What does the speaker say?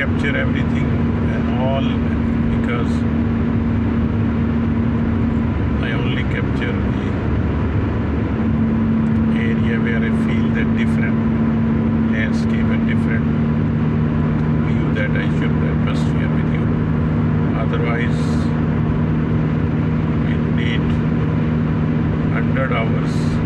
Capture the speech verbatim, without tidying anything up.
capture everything and all, because I only capture the area where I feel that different landscape and different view that I should must share with you. Otherwise, it need one hundred hours